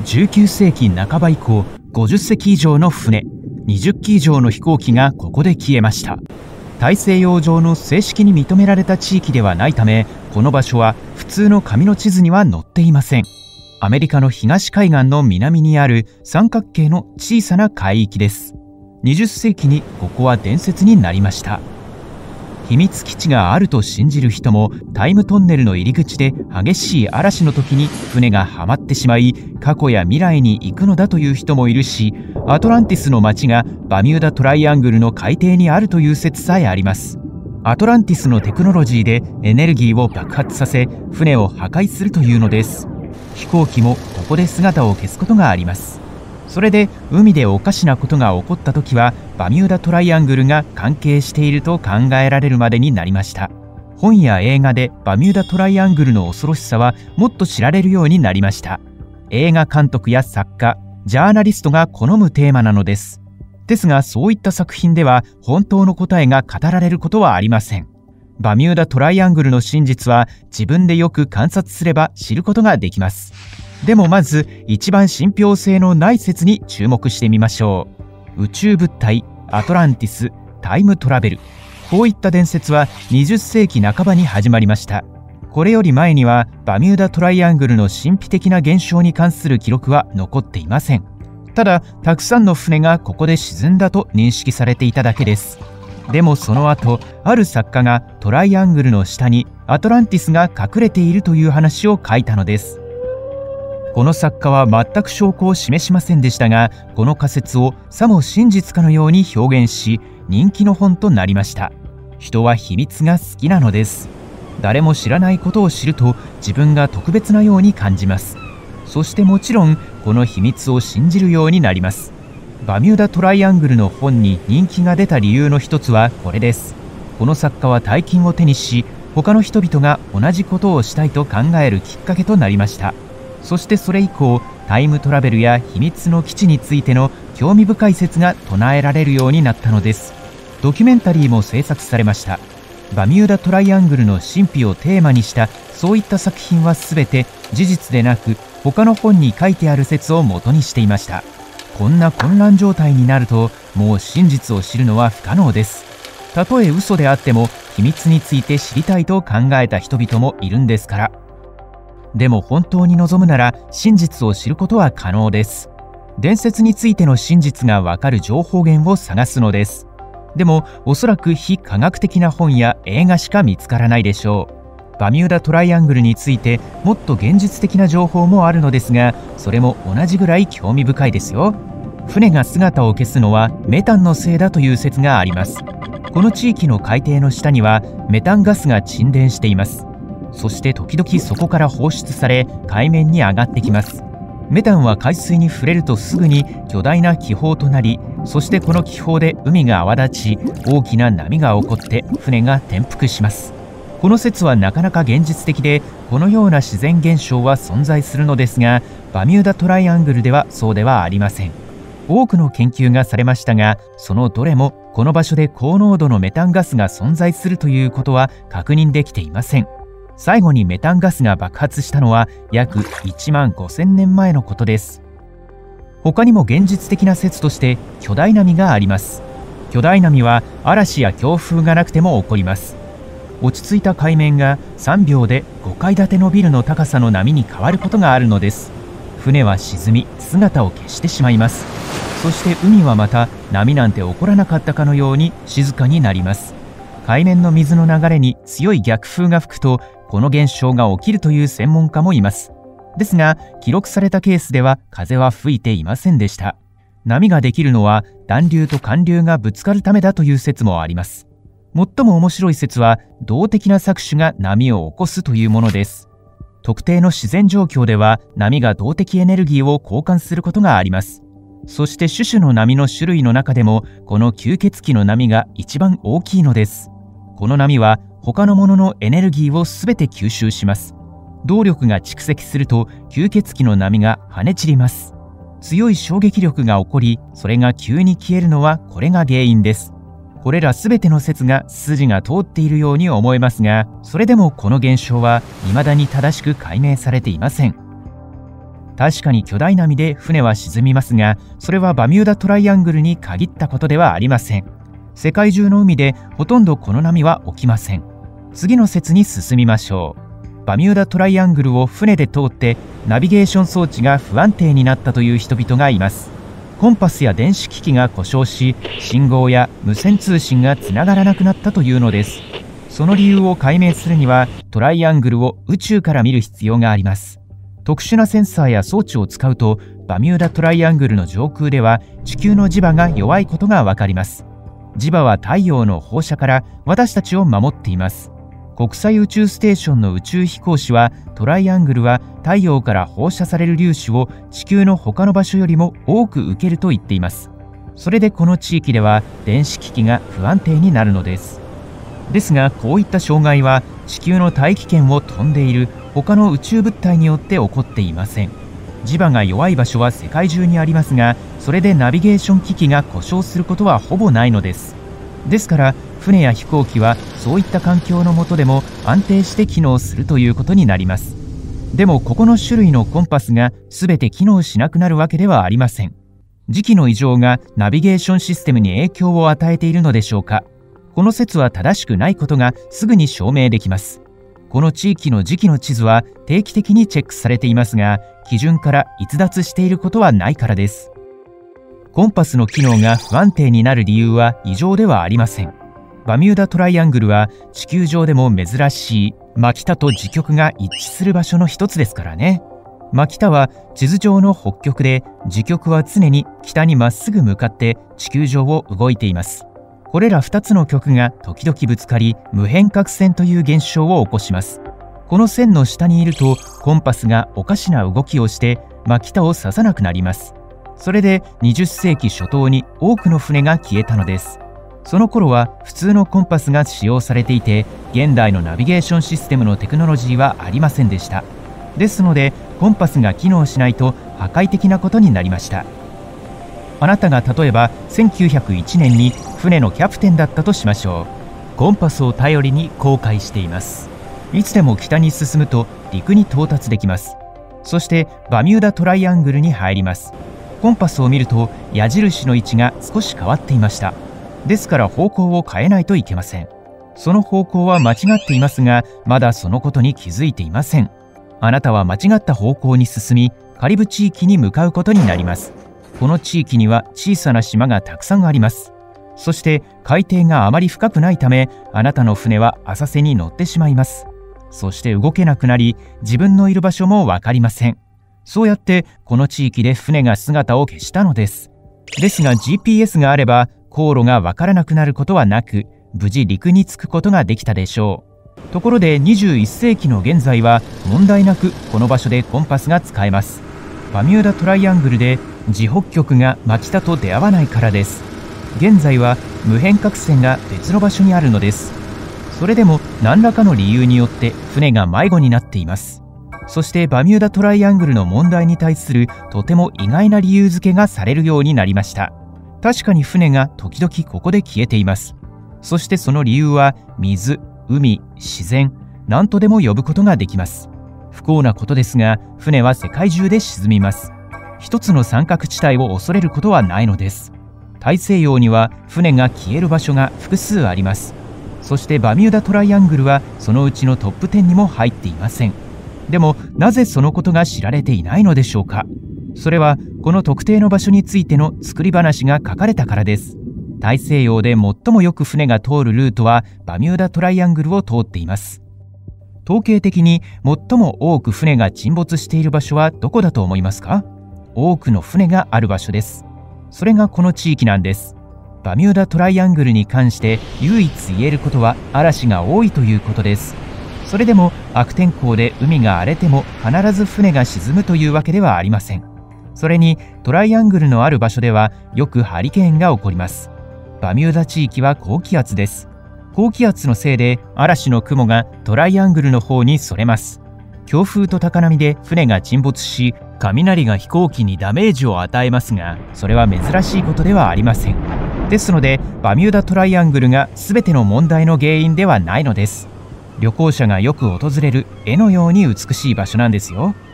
19世紀半ば以降、50隻以上の船、20機以上の飛行機がここで消えました。大西洋上の正式に認められた地域ではないため、この場所は普通の紙の地図には載っていません。アメリカの東海岸の南にある三角形の小さな海域です。20世紀にここは伝説になりました。秘密基地があると信じる人も、タイムトンネルの入り口で激しい嵐の時に船がはまってしまい、過去や未来に行くのだという人もいるし、アトランティスの町がバミューダトライアングルの海底にあるという説さえあります。アトランティスのテクノロジーでエネルギーを爆発させ、船を破壊するというのです。飛行機もここで姿を消すことがあります。それで海でおかしなことが起こった時は、バミューダトライアングルが関係していると考えられるまでになりました。本や映画でバミューダトライアングルの恐ろしさはもっと知られるようになりました。映画監督や作家、ジャーナリストが好むテーマなのです。ですが、そういった作品では本当の答えが語られることはありません。バミューダトライアングルの真実は自分でよく観察すれば知ることができます。でもまず一番信憑性のない説に注目してみましょう。宇宙物体、アトランティス、タイムトラベル。こういった伝説は20世紀半ばに始まりました。これより前にはバミューダトライアングルの神秘的な現象に関する記録は残っていません。ただ、たくさんの船がここで沈んだと認識されていただけです。でもその後、ある作家がトライアングルの下にアトランティスが隠れているという話を書いたのです。この作家は全く証拠を示しませんでしたが、この仮説をさも真実かのように表現し、人気の本となりました。人は秘密が好きなのです。誰も知らないことを知ると自分が特別なように感じます。そしてもちろんこの秘密を信じるようになります。バミューダトライアングルの本に人気が出た理由の一つはこれです。この作家は大金を手にし、他の人々が同じことをしたいと考えるきっかけとなりました。そしてそれ以降、タイムトラベルや秘密の基地についての興味深い説が唱えられるようになったのです。ドキュメンタリーも制作されました。バミューダトライアングルの神秘をテーマにしたそういった作品は全て事実でなく、他の本に書いてある説を元にしていました。こんな混乱状態になると、もう真実を知るのは不可能です。たとえ嘘であっても秘密について知りたいと考えた人々もいるんですから。でも本当に望むなら真実を知ることは可能です。伝説についての真実がわかる情報源を探すのです。でもおそらく非科学的な本や映画しか見つからないでしょう。バミューダトライアングルについてもっと現実的な情報もあるのですが、それも同じぐらい興味深いですよ。船が姿を消すのはメタンのせいだという説があります。この地域の海底の下にはメタンガスが沈殿しています。そして時々そこから放出され海面に上がってきます。メタンは海水に触れるとすぐに巨大な気泡となり、そしてこの気泡で海が泡立ち、大きな波が起こって船が転覆します。この説はなかなか現実的で、このような自然現象は存在するのですが、バミューダトライアングルではそうではありません。多くの研究がされましたが、そのどれもこの場所で高濃度のメタンガスが存在するということは確認できていません。最後にメタンガスが爆発したのは約1万5000年前のことです。他にも現実的な説として巨大波があります。巨大波は嵐や強風がなくても起こります。落ち着いた海面が3秒で5階建てのビルの高さの波に変わることがあるのです。船は沈み姿を消してしまいます。そして海はまた波なんて起こらなかったかのように静かになります。海面の水の流れに強い逆風が吹くと、この現象が起きるという専門家もいます。ですが、記録されたケースでは風は吹いていませんでした。波ができるのは暖流と寒流がぶつかるためだという説もあります。最も面白い説は、動的な搾取が波を起こすというものです。特定の自然状況では波が動的エネルギーを交換することがあります。そして種々の波の種類の中でも、この吸血鬼の波が一番大きいのです。この波は他のもののエネルギーをすべて吸収します。動力が蓄積すると吸血鬼の波が跳ね散ります。強い衝撃力が起こり、それが急に消えるのはこれが原因です。これらすべての説が筋が通っているように思えますが、それでもこの現象は未だに正しく解明されていません。 確かに巨大波で船は沈みますが、それはバミューダトライアングルに限ったことではありません。世界中の海でほとんどこの波は起きません。次の説に進みましょう。バミューダトライアングルを船で通ってナビゲーション装置が不安定になったという人々がいます。コンパスや電子機器が故障し、信号や無線通信がつながらなくなったというのです。その理由を解明するには、トライアングルを宇宙から見る必要があります。特殊なセンサーや装置を使うと、バミューダトライアングルの上空では地球の磁場が弱いことがわかります。磁場は太陽の放射から私たちを守っています。国際宇宙ステーションの宇宙飛行士は、トライアングルは太陽から放射される粒子を地球の他の場所よりも多く受けると言っています。それでこの地域では電子機器が不安定になるのです。ですが、こういった障害は地球の大気圏を飛んでいる他の宇宙物体によって起こっていません。磁場が弱い場所は世界中にありますが、それでナビゲーション機器が故障することはほぼないのです。ですから船や飛行機はそういった環境の下でも安定して機能するということになります。でもここの種類のコンパスが全て機能しなくなるわけではありません。磁気の異常がナビゲーションシステムに影響を与えているのでしょうか。この説は正しくないことがすぐに証明できます。この地域の磁気の地図は定期的にチェックされていますが、基準から逸脱していることはないからです。コンパスの機能が不安定になる理由は異常ではありません。バミューダトライアングルは地球上でも珍しい真北と磁極が一致する場所の一つですからね。真北は地図上の北極で、磁極は常に北にまっすぐ向かって地球上を動いています。これら2つの極が時々ぶつかり、無変角線という現象を起こします。この線の下にいるとコンパスがおかしな動きをして真北を指さなくなります。それで20世紀初頭に多くの船が消えたのです。その頃は普通のコンパスが使用されていて、現代のナビゲーションシステムのテクノロジーはありませんでした。ですのでコンパスが機能しないと破壊的なことになりました。あなたが例えば1901年に船のキャプテンだったとしましょう。コンパスを頼りに航海しています。いつでも北に進むと陸に到達できます。そしてバミューダトライアングルに入ります。コンパスを見ると矢印の位置が少し変わっていました。ですから方向を変えないといけません。その方向は間違っていますが、まだそのことに気づいていません。あなたは間違った方向に進み、カリブ地域に向かうことになります。この地域には小さな島がたくさんあります。そして海底があまり深くないため、あなたの船は浅瀬に乗ってしまいます。そして動けなくなり、自分のいる場所も分かりません。そうやってこの地域で船が姿を消したのです。ですが GPS があれば航路が分からなくなることはなく、無事陸に着くことができたでしょう。ところで21世紀の現在は問題なくこの場所でコンパスが使えます。バミューダトライアングルで自北極が真北と出会わないからです。現在は無変角線が別の場所にあるのです。それでも何らかの理由によって船が迷子になっています。そしてバミューダトライアングルの問題に対するとても意外な理由付けがされるようになりました。確かに船が時々ここで消えています。そしてその理由は水、海、自然、何とでも呼ぶことができます。不幸なことですが、船は世界中で沈みます。一つの三角地帯を恐れることはないのです。大西洋には船が消える場所が複数あります。そしてバミューダトライアングルはそのうちのトップ10にも入っていません。でもなぜそのことが知られていないのでしょうか。それはこの特定の場所についての作り話が書かれたからです。大西洋で最もよく船が通るルートはバミューダトライアングルを通っています。統計的に最も多く船が沈没している場所はどこだと思いますか？多くの船がある場所です。それがこの地域なんです。バミューダトライアングルに関して唯一言えることは嵐が多いということです。それでも悪天候で海が荒れても必ず船が沈むというわけではありません。それにトライアングルのある場所ではよくハリケーンが起こります。バミューダ地域は高気圧です。高気圧のせいで嵐の雲がトライアングルの方にそれます。強風と高波で船が沈没し、雷が飛行機にダメージを与えますが、それは珍しいことではありません。ですのでバミューダトライアングルが全ての問題の原因ではないのです。旅行者がよく訪れる絵のように美しい場所なんですよ。